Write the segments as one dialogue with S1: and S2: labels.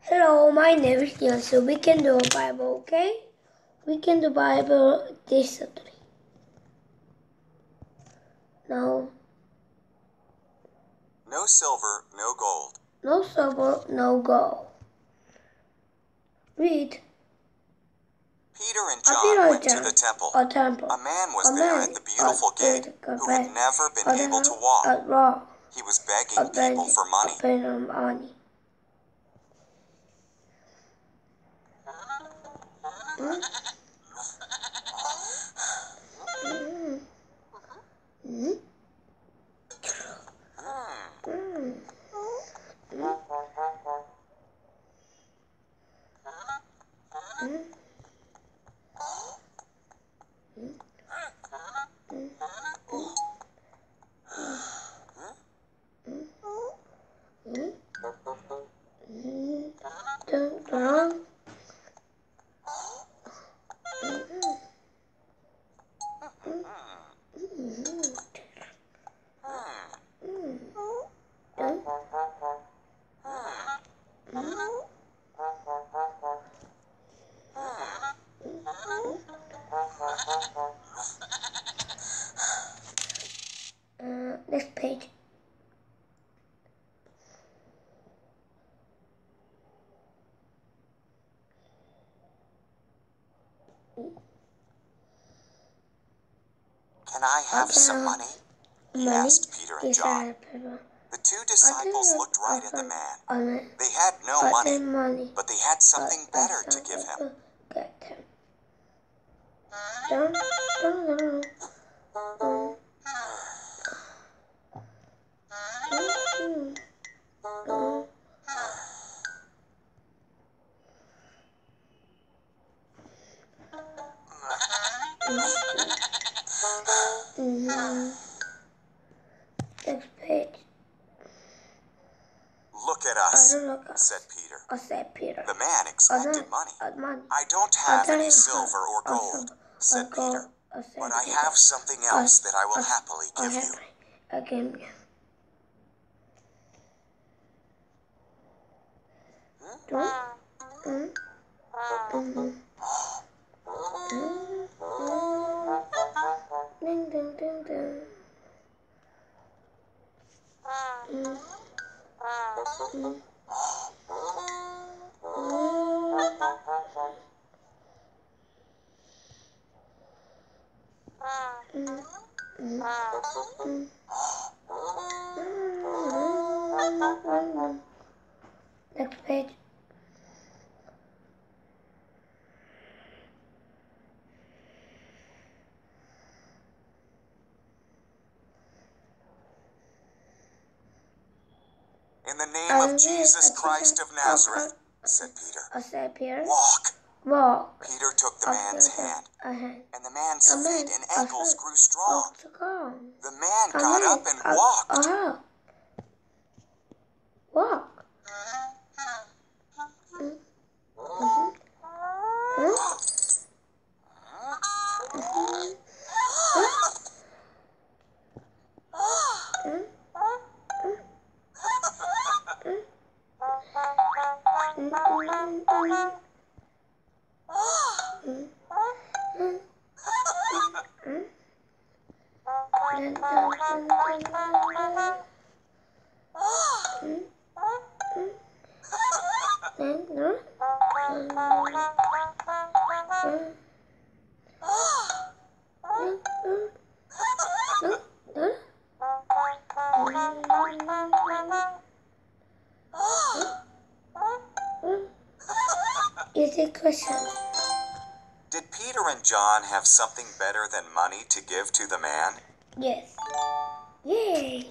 S1: Hello, my name is Neil. So we can do a Bible, okay? We can do Bible this Saturday. No.
S2: No silver, no gold.
S1: No silver, no gold. Read.
S2: Peter and John went to the temple.
S1: A temple.
S2: A man was there at the beautiful gate who had never been able to walk. He was begging people for money.
S1: Next page.
S2: Can I have some money? He asked Peter and John. The two disciples looked right at the man. They had no money, but they had something better to give him.
S1: Next page.
S2: Look at us, said Peter. The man expected money. I don't have any silver or gold, said Peter, but I have something else that I will happily give you.
S1: Ding, ding, ding, ding. Next page.
S2: In the name of Jesus Christ of Nazareth, said Peter, walk. Peter took the man's hand, and the man's feet and ankles grew strong. The man got up and walked.
S1: Walk. Easy question.
S2: Did Peter and John have something better than money to give to the man?
S1: Yes. Yay.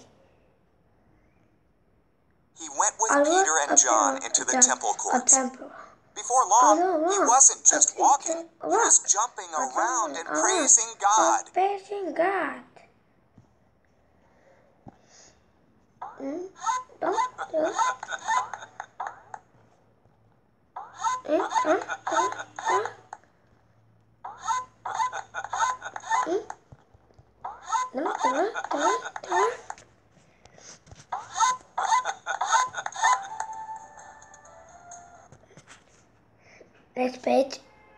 S2: He went with Peter and John into the temple courts. Before long, he wasn't just walking. He was jumping around and praising God.
S1: Praising God. Next page.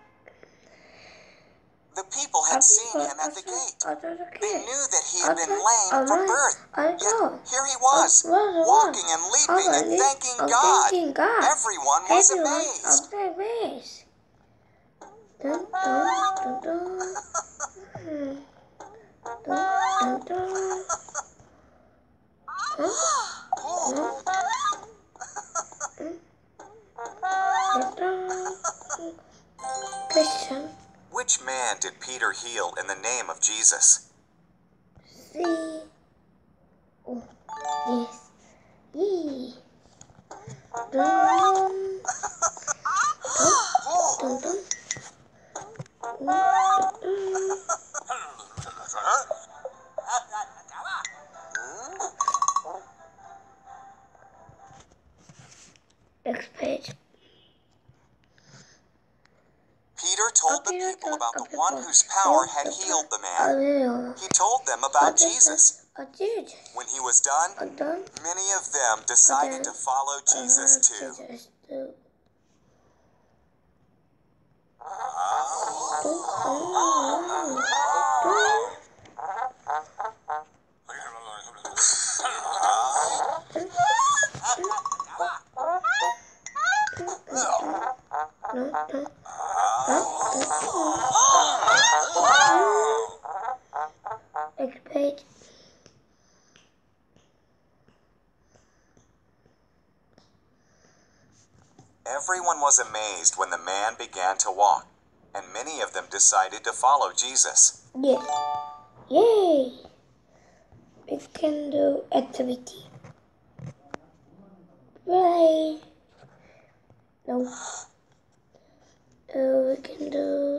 S2: The people had seen him at the gate. They knew that he had been lame from birth. Yet here he was, walking and leaping and thanking God. Everyone was amazed.
S1: Dun, dun, dun, dun. Dun, dun, dun. Question.
S2: Which man did Peter heal in the name of Jesus?
S1: See. Oh, yes. Yee. Dun. Dun, dun, dun. Next page.
S2: Peter told the people about the one whose power had healed the man. He told them about Jesus. When he was done, many of them decided to follow Jesus too.
S1: Next page.
S2: Everyone was amazed when the man began to walk, and many of them decided to follow Jesus.
S1: Yes. Yay! We can do activity. Play. No. We can do.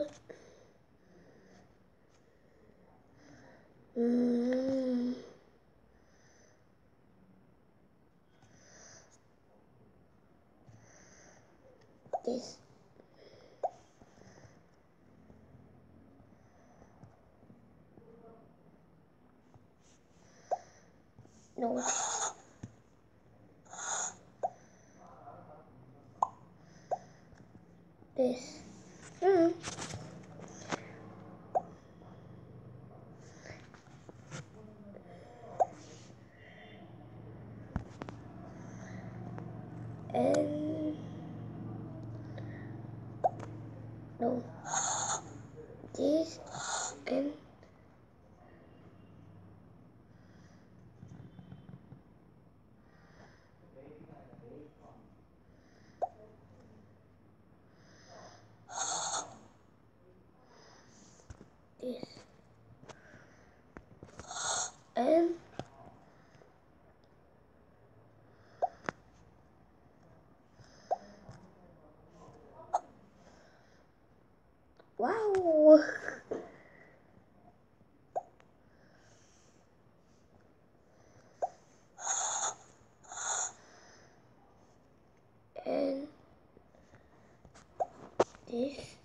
S1: This. No. This. And no. This and this and wow. And this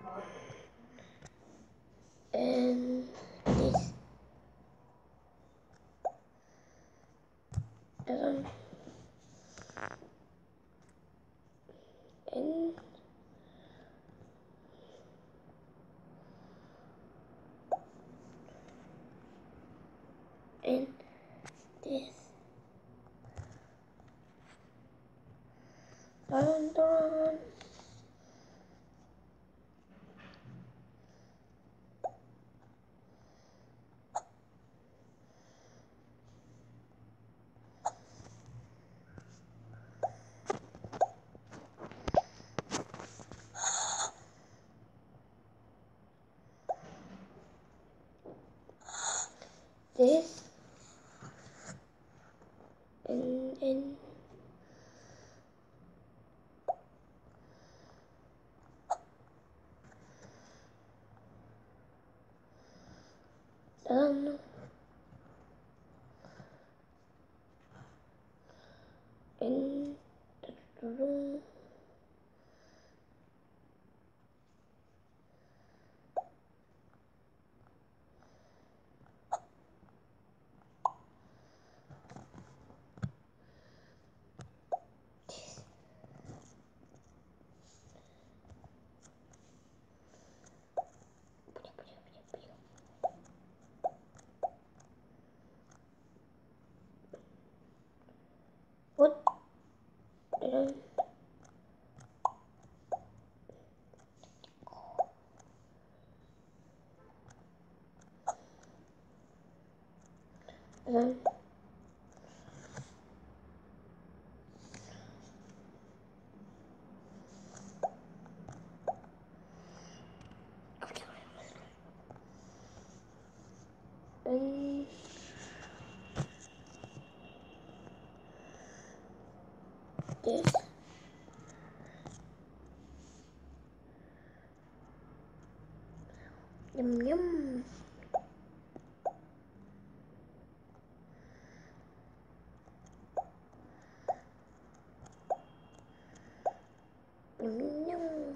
S1: and this. And this. Dun, dun. This and done and even. This. Yum yum. Yum yum.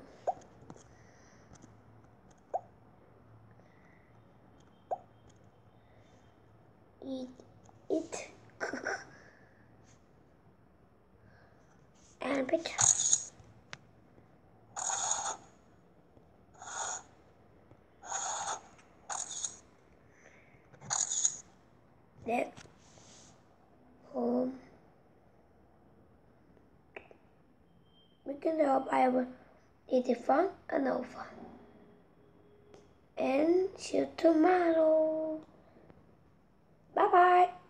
S1: Eat it. And picture. That home. We can do Bible. It is fun and no fun. And see you tomorrow. Bye bye.